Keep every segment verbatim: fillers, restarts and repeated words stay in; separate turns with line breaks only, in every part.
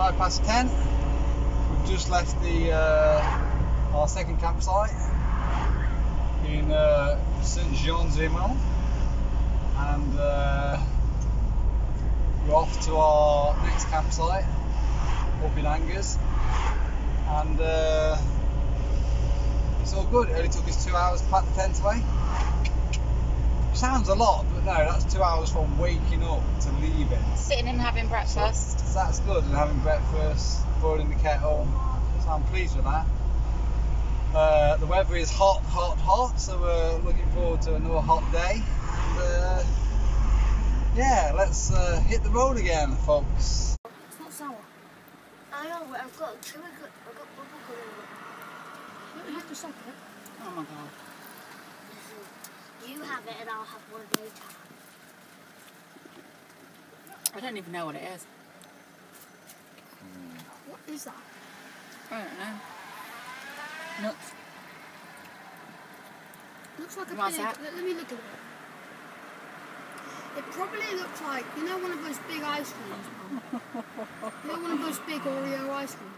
five past ten. We've just left the uh, our second campsite in uh, Saint Jean-Zimond, and uh, we're off to our next campsite up in Angers, and uh, it's all good. It only took us two hours to pack the tent away. Sounds a lot, but no, that's two hours from waking up to leaving.
Sitting and having breakfast.
So, so that's good, and having breakfast, boiling the kettle. So I'm pleased with that. Uh, the weather is hot, hot, hot, so we're looking forward to another hot day. And, uh, yeah, let's uh, hit the road again, folks.
It's not sour. I know, but I've got chili, I've got bubble gum in it. You have to suck it.
Oh my god.
You have it and I'll have one later.
I don't even know what it is.
What is that?
I don't know. Nuts.
Looks like a
What's
big,
that?
let, let me look at it. It probably looks like, you know, one of those big ice creams. You know, one of those big Oreo ice creams.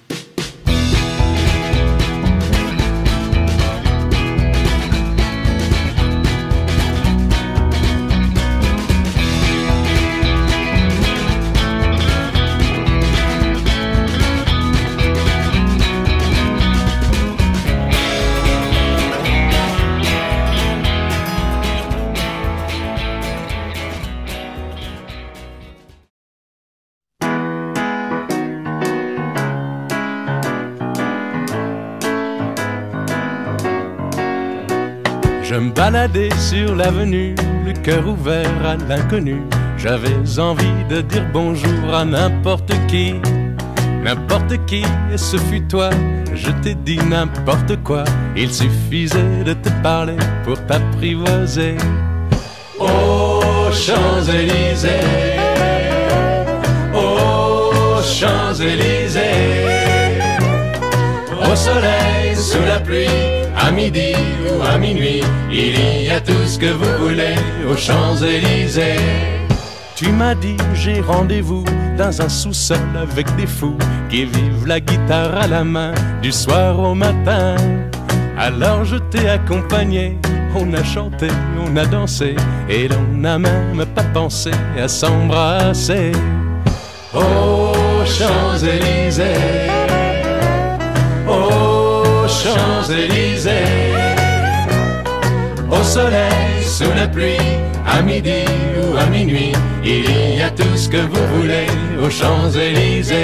Je me baladais sur l'avenue, le cœur ouvert à l'inconnu. J'avais envie de dire bonjour à n'importe qui, n'importe qui, et ce fut toi. Je t'ai dit n'importe quoi, il suffisait de te parler pour t'apprivoiser. Aux Champs-Élysées, aux Champs-Élysées, au soleil, sous la pluie, à midi ou à minuit, il y a tout ce que vous voulez aux Champs-Élysées. Tu m'as dit j'ai rendez-vous dans un sous-sol avec des fous qui vivent la guitare à la main du soir au matin. Alors je t'ai accompagné, on a chanté, on a dansé et l'on n'a même pas pensé à s'embrasser. Aux Champs-Élysées, aux Champs-Élysées, au soleil, sous la pluie, à midi ou à minuit, il y a tout ce que vous voulez aux Champs-Élysées.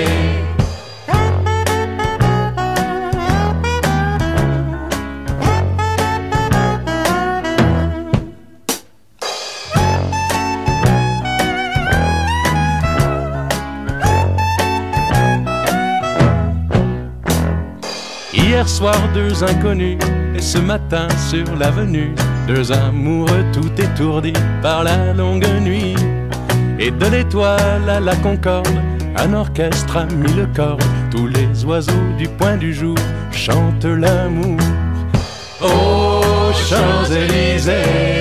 Hier soir, deux inconnus, et ce matin sur l'avenue, deux amoureux tout étourdis par la longue nuit. Et de l'étoile à la concorde, un orchestre a mis le corps. Tous les oiseaux du point du jour chantent l'amour. Aux Champs-Élysées,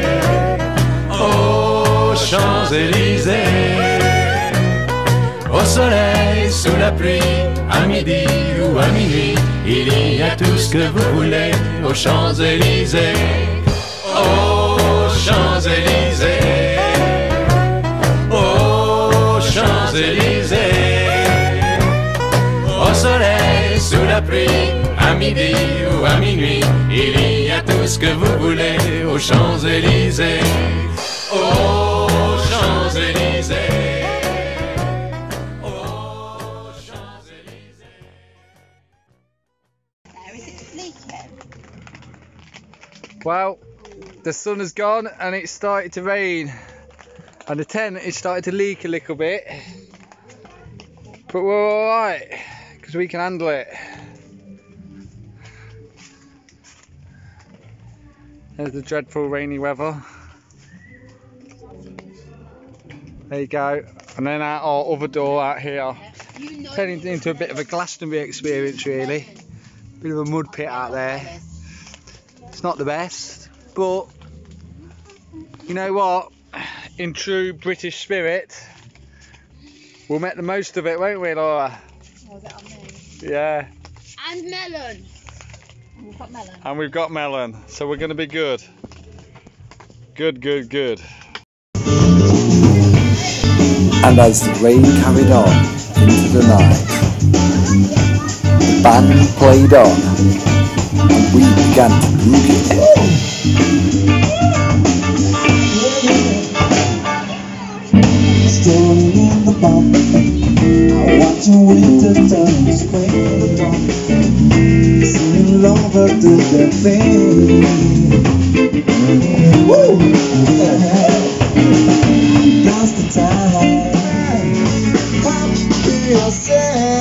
aux Champs-Élysées, au soleil, sous la pluie, à midi ou à minuit, il y a tout ce que vous voulez aux Champs-Élysées. Aux Champs-Élysées, aux Champs-Élysées, au soleil, sous la pluie, à midi ou à minuit, il y a tout ce que vous voulez aux Champs-Élysées. Aux Champs-Élysées.
Well, the sun has gone and it's started to rain, and the tent is starting to leak a little bit, but we're alright because we can handle it. There's the dreadful rainy weather. There you go. And then out our other door out here, turning into a bit of a Glastonbury experience really. Bit of a mud pit out there. It's not the best, but you know what? In true British spirit, We'll make the most of it, won't we, Laura?
Was it on me?
Yeah.
And melon.
We've got melon.
And we've got melon, so we're going to be good. Good, good, good.
And as the rain carried on into the night, the band played on, and we began to boogie.
Standing in the bump, I watch a winter turn to spring in the dawn. Singing lover do their thing. Woo! Now's the time. Come to yourself.